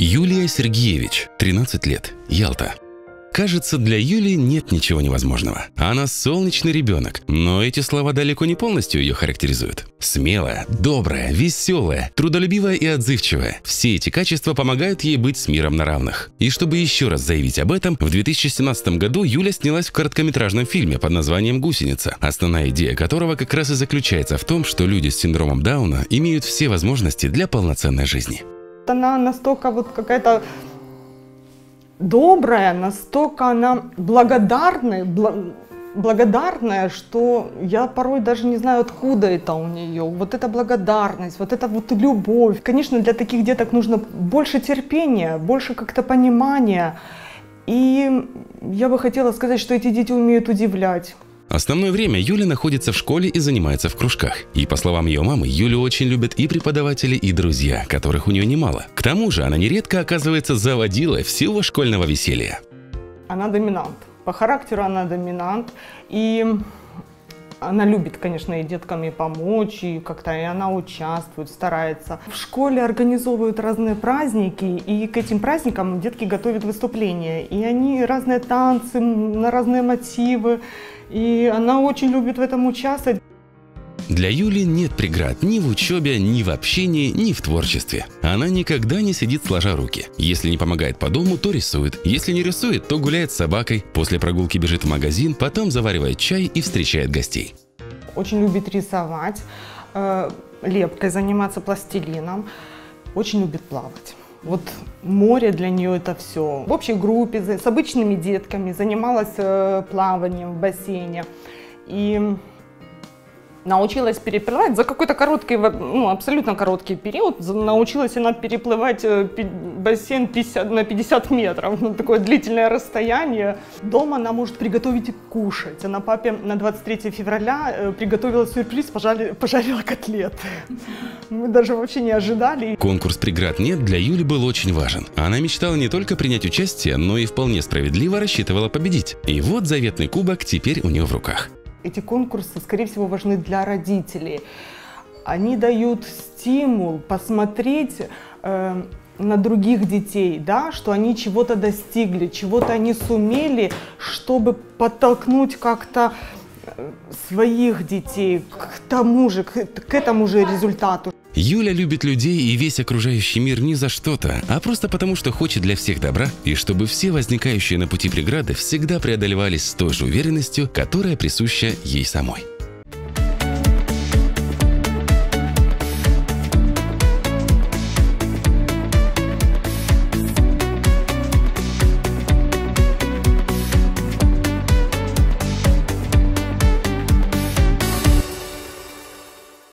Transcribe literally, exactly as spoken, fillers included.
Юлия Сергеевич, тринадцать лет, Ялта. Кажется, для Юли нет ничего невозможного. Она солнечный ребенок, но эти слова далеко не полностью ее характеризуют. Смелая, добрая, веселая, трудолюбивая и отзывчивая. Все эти качества помогают ей быть с миром на равных. И чтобы еще раз заявить об этом, в две тысячи семнадцатом году Юля снялась в короткометражном фильме под названием «Гусеница», основная идея которого как раз и заключается в том, что люди с синдромом Дауна имеют все возможности для полноценной жизни. Она настолько вот какая-то добрая, настолько она благодарная, бл- благодарная, что я порой даже не знаю, откуда это у нее. Вот эта благодарность, вот эта вот любовь. Конечно, для таких деток нужно больше терпения, больше как-то понимания. И я бы хотела сказать, что эти дети умеют удивлять. Основное время Юля находится в школе и занимается в кружках. И по словам ее мамы, Юлю очень любят и преподаватели, и друзья, которых у нее немало. К тому же она нередко оказывается заводилой всего школьного веселья. Она доминант. По характеру она доминант. И она любит, конечно, и деткам и помочь, и как-то и она участвует, старается. В школе организовывают разные праздники, и к этим праздникам детки готовят выступления. И они разные танцы, на разные мотивы. И она очень любит в этом участвовать. Для Юли нет преград ни в учебе, ни в общении, ни в творчестве. Она никогда не сидит сложа руки. Если не помогает по дому, то рисует. Если не рисует, то гуляет с собакой. После прогулки бежит в магазин, потом заваривает чай и встречает гостей. Очень любит рисовать, э, лепкой заниматься, пластилином. Очень любит плавать. Вот море для нее это все. В общей группе с обычными детками занималась э, плаванием в бассейне. И научилась переплывать за какой-то короткий, ну, абсолютно короткий период. Научилась она переплывать бассейн пятьдесят, на пятьдесят метров, ну, такое длительное расстояние. Дома она может приготовить и кушать. Она папе на двадцать третье февраля приготовила сюрприз, пожарила, пожарила котлеты. Мы даже вообще не ожидали. Конкурс «Преград нет» для Юли был очень важен. Она мечтала не только принять участие, но и вполне справедливо рассчитывала победить. И вот заветный кубок теперь у нее в руках. Эти конкурсы, скорее всего, важны для родителей. Они дают стимул посмотреть э, на других детей, да, что они чего-то достигли, чего-то они сумели, чтобы подтолкнуть как-то своих детей к тому же, к, к этому же результату. Юля любит людей и весь окружающий мир не за что-то, а просто потому, что хочет для всех добра, и чтобы все возникающие на пути преграды всегда преодолевались с той же уверенностью, которая присуща ей самой.